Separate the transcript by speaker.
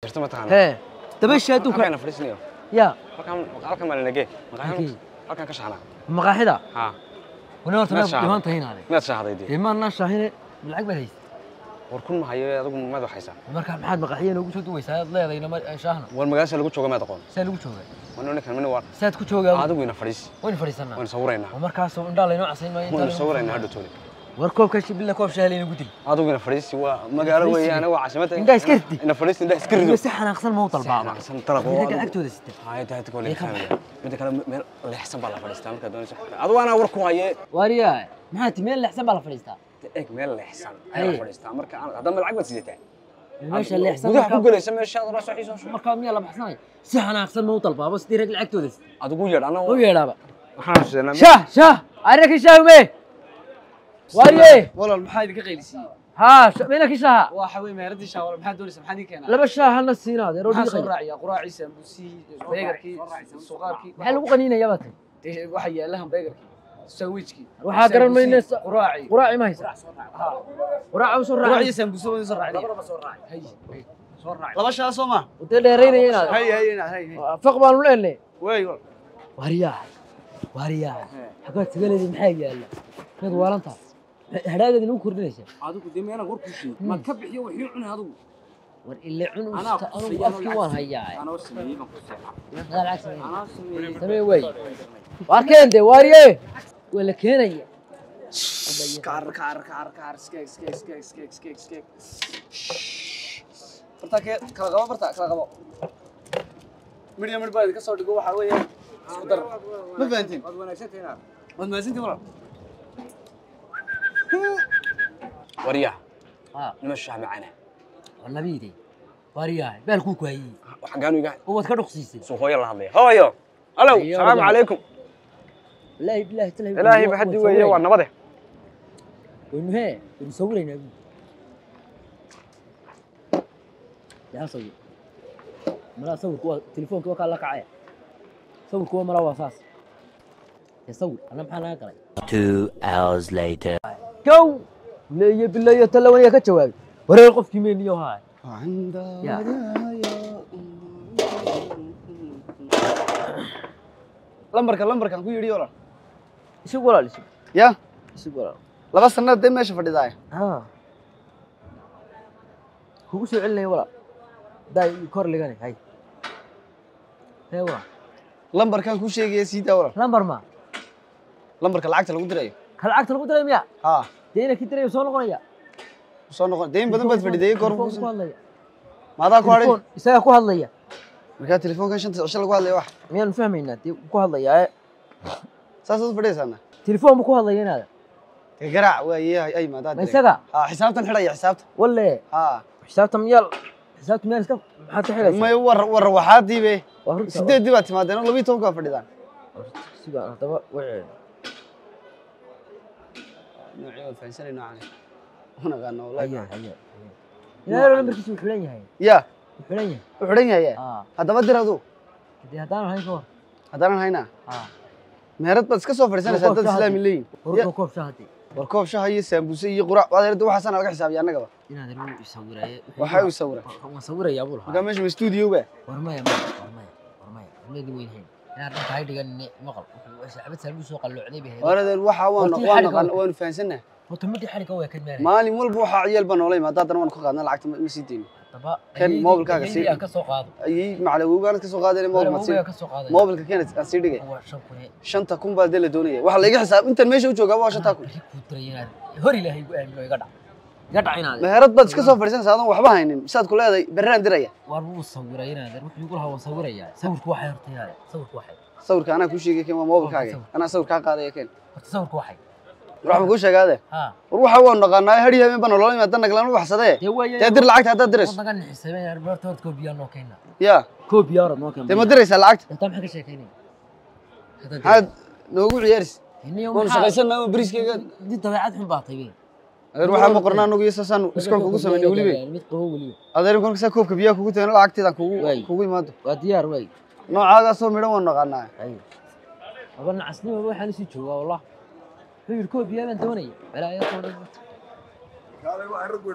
Speaker 1: jirto ma taqaan
Speaker 2: hee dabaysha adduunka
Speaker 1: kana fariisniyo
Speaker 2: yaa
Speaker 1: halkan ma lanagee halkan ka shaxna
Speaker 2: maqaaxida
Speaker 1: ha
Speaker 2: wana horta dhiman tahaynaade
Speaker 1: ma shaxdaydi
Speaker 2: dhiman shaahine lacag baa hayst
Speaker 1: war kun ma hayo adigu ma waxaysan
Speaker 2: marka maxaad maqaaxiyeen ugu soo duwaysaa leedayna ma shaahna
Speaker 1: war magaasha lagu jooga ma taqoon
Speaker 2: saa lagu jooga
Speaker 1: wana kan mana war
Speaker 2: saad ku joogaa
Speaker 1: adigu ina fariis
Speaker 2: waan fariisana
Speaker 1: waan sawirayna
Speaker 2: markaas oo indhaa layno casayn ma
Speaker 1: waan sawirayna hadda tooli
Speaker 2: war koobka shibilla koob shaalayna gudil
Speaker 1: adigu ina fariis waa magaalo weeyaan waa caasimada
Speaker 2: indhaa iska ridi
Speaker 1: ina fariis indhaa iska ridi
Speaker 2: si xanaaqsan ma talbaaba
Speaker 1: san talaqo
Speaker 2: dadka agtooda sita
Speaker 1: hay tahay koolay mid kale meel leexsan baa la fadhiistaa marka doonayso adigu ana war ku haye
Speaker 2: wariya maxaa timeel leexsan baa la fadhiistaa
Speaker 1: eeg meel leexsan ayaa la fadhiistaa marka hadda lacag baad sidataa
Speaker 2: meesha leexsan
Speaker 1: gudaha ku galaysa meesha aad raasoo xiiso
Speaker 2: marka miya la baxsanay si xanaaqsan ma talbaaba sidii rag lacagtooda
Speaker 1: adigu yeedh ana
Speaker 2: u yeedhaba
Speaker 1: waxaan sheegnaa
Speaker 2: shah arrinka shaawme wariye
Speaker 3: walal maxaa idinka qaylisiyay
Speaker 2: ha meena kishaha
Speaker 3: waxa weey meeradii shaawal maxaa doonaysaa maxaa idin keenaa
Speaker 2: laba shaah hal siinaade
Speaker 3: roodi soo raaciya quraaciisa ambusi beegarkii suqaarkii
Speaker 2: waxa lagu qaniinaya baatay
Speaker 3: waxa yaalahan beegarkii sandwichki
Speaker 2: waxa garan maynaysa quraaci ma haysa quraaci soo raaci
Speaker 3: quraaciisa ambusi wada soo raaci laba soo raaci soo raaci laba shaah soo ma
Speaker 2: wada dheereynaya inaad
Speaker 3: hay
Speaker 2: faq baan u leenay
Speaker 3: way
Speaker 2: wariya xaqad tagaleedii maxay yaala mid waalanta hadaageed inuu kordhinaysa
Speaker 3: adigu deemeena war ku sheeg ma ka bixiyo wixii cunay adigu
Speaker 2: war illa cun anigu afkii waan hayaa
Speaker 3: ana sameeyay ma ku seexaa
Speaker 2: ana sameeyay way warkeende wariye wala keenaya
Speaker 3: kaar skek barta kala qabo midiyam baad ka soo dhigo waxa weeyaan isku dar ma fahantiin wad wanaagsantiin walaal
Speaker 1: wariya nima shaah macana
Speaker 2: nabiidi wariya baalku ku hayay
Speaker 1: waxaan iga
Speaker 2: oo ka dhuqsiisay
Speaker 1: soo hooyo la hadlay hooyo alo salaamu calaykum ilaahi baxdi weeye waa nabade
Speaker 2: ونهى ونصورنا يا صور مرا صور كوا تليفون كوا كان لك عاية صور كوا مرا واساس يصور أنا محنا قري
Speaker 4: 2 hours later
Speaker 2: جو لا بالله يتلون يا كتشوال ورا القف كمين يو هاي يا
Speaker 3: lambarka ku yiri wala
Speaker 2: isu wala isu
Speaker 3: ya
Speaker 2: isu wala
Speaker 3: laba sanad de meesha fadhidaay
Speaker 2: ha kugu soo celinay wala day kor ligane hay wala
Speaker 3: lambarkan ku sheegay siida wala
Speaker 2: lambar ma
Speaker 3: lambarka lacagta lagu dirayo
Speaker 2: lacagta lagu dirayo miya
Speaker 3: ha
Speaker 2: deena ki dirayo soo noqon
Speaker 3: deen badan baad fadhiday kor ku
Speaker 2: hadlaya
Speaker 3: maada ku haray
Speaker 2: isaga ku hadlaya
Speaker 3: marka telefoonkan shanta cisho lagu hadlay wax
Speaker 2: miyaan fahmaynaa ku hadlaya
Speaker 3: saasad fadhiisana
Speaker 2: telefoon ku hadlaya inaad
Speaker 3: garaac weeyay ay maada
Speaker 2: isaga
Speaker 3: xisaabtan xidhay xisaabta
Speaker 2: walle xisaabtan miyal iska maxaa taxaysaa
Speaker 3: ma war waxaadii be sideedii baad timaadeen 12 ka fadhidaan
Speaker 2: siga hadaba wixii
Speaker 3: noocyada faansanayna aan una gaano wallahi
Speaker 2: ilaa lambarkiisu wuxuu leeyahay
Speaker 3: ya
Speaker 2: wuxuu leeyahay
Speaker 3: hadaba diradu
Speaker 2: hadaan hayna
Speaker 3: meerad bad iska soo fadhiisanaysaa dad islaami leeyin war koob shaah iyo sambuuse iyo quraac wadeerada waxa sana laga xisaabiyaa annaga
Speaker 2: inaad ruu sawiraaye
Speaker 3: waxa uu sawira
Speaker 2: waan sawiraya abul
Speaker 3: marka meesha studio ba
Speaker 2: warmaya meedi weyn inaad dhahay dhigan maqal saxabad salbu soo qalloocday baa
Speaker 3: waradeen waxa waan fahansanaa
Speaker 2: horta mid xariga way ka meeray
Speaker 3: maalin walba waxa ciyal baan noolay ma dadana waan ku qaadnaa lacagta ma sii deyn kan mobilkaaga sii
Speaker 2: ka soo qaado
Speaker 3: ay macalawowgaan ka soo qaadeen mobilka keenad aan sii dhigay 5000 baa dela doonaya waxa la iga xisaab intan meesha u joogaa waa 5000
Speaker 2: hor ilaahay gu aamino iga dhac inaad
Speaker 3: meherad bad iska soo fadhiisanaysaa adan waxba haynin saad ku leedahay barraan diraya
Speaker 2: war uu sawiray inaad wuxuu igu lahaa sawiraya sawirku waxay hortayay
Speaker 3: sawirka ana ku sheegay kan waa mobilkaaga ana sawirka qaadaya kan
Speaker 2: horta sawirku waxay
Speaker 3: ruux ku sheegade war waxa uu naqaanay hariya in baan nolol ma tan naglaan waxsadee dir lacagta hada diris
Speaker 2: naga xisabay arbaarta koobiya noo keena
Speaker 3: ya
Speaker 2: koobiya noo keena
Speaker 3: ma diraysa lacagta
Speaker 2: inta maxaa ka sheekeynay
Speaker 3: had noogu ciyaaris waan shaqaysanaa bariiskayga
Speaker 2: dib dabeecad xun baatay
Speaker 3: adeer waxa ma qornaa nagu yeesasaan iskool kugu sameeyay waliba
Speaker 2: mid qabo waliba
Speaker 3: adeer kon ka koobka biyaha kugu taano lacagteeda kugu imaado
Speaker 2: waa diyaar way
Speaker 3: noocaaga soo midho waan naqaanaa
Speaker 2: abana asniga waxaan si joogaa wallahi هي الكوب يا من دوني على يا